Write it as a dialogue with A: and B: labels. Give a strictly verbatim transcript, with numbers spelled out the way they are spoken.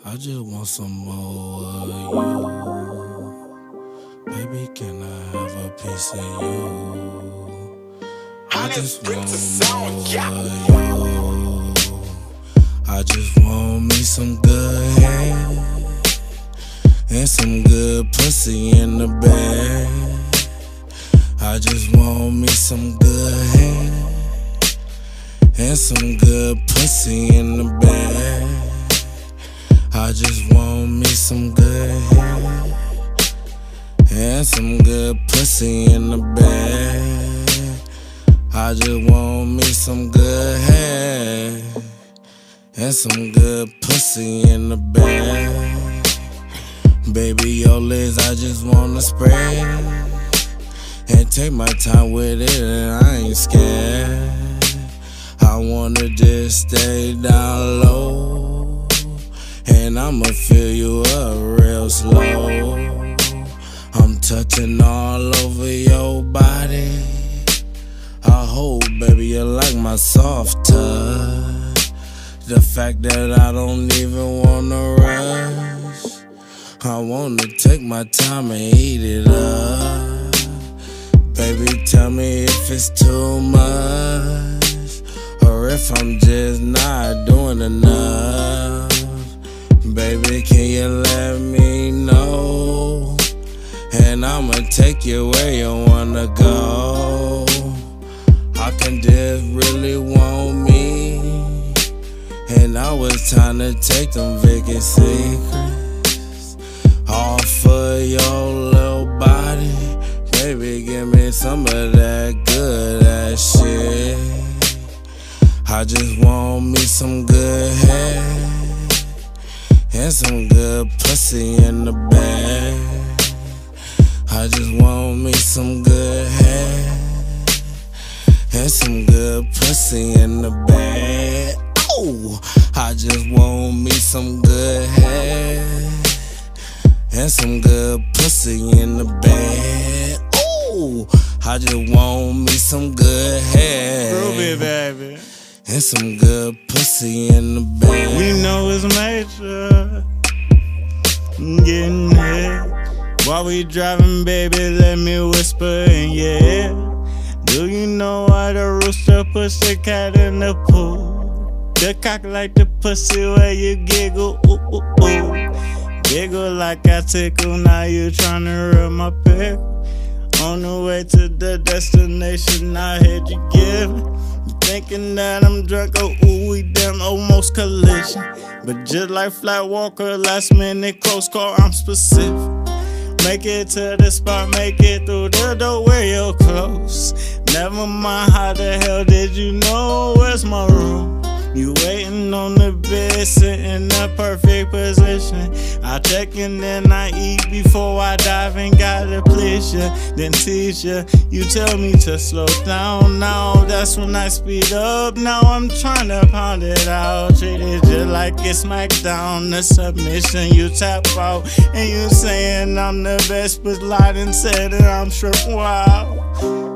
A: I just want some more of you. Baby, can I have a piece of you? I just want more of you. I just want me some good head and some good pussy in the bed. I just want me some good head and some good pussy in the bed. I just want me some good head and some good pussy in the bed. I just want me some good head and some good pussy in the bed. Baby, your legs I just wanna spread and take my time with it, and I ain't scared. I wanna just stay down low, and I'ma fill you up real slow. I'm touching all over your body. I hope, baby, you like my soft touch. The fact that I don't even wanna rush, I wanna take my time and eat it up. Baby, tell me if it's too much, or if I'm just not doing enough. Baby, can you let me know? And I'ma take you where you wanna go. I can just really want me, and I was trying to take them Vicky secrets off of your little body. Baby, give me some of that good ass shit. I just want me some good head and some good pussy in the bed. I just want me some good head and some good pussy in the bed. Oh, I just want me some good head and some good pussy in the bed. Oh, I just want me some good head,
B: Groovy, baby,
A: and some good pussy in the bed.
B: we know it's major. Getting it while we driving, baby. Let me whisper in your ear. Do you know why the rooster puts the cat in the pool? The cock like the pussy where you giggle, ooh, ooh, ooh. Giggle like I tickle, now you tryna rub my pick. On the way to the destination, I heard you giving. Thinking that I'm drunk, oh ooh, we damn almost collision. But just like Flat Walker, last minute close call, I'm specific. Make it to the spot, make it through the door where you're close. Never mind how the hell did you know where's my room. You waiting on the bed, sitting in the perfect position. I check in, then I eat before I dive and gotta please ya, then teach ya. You tell me to slow down, now that's when I speed up. Now I'm trying to pound it out, treat it just like it's SmackDown. The submission, you tap out, and you saying I'm the best, but lied and said that I'm sure. Wow.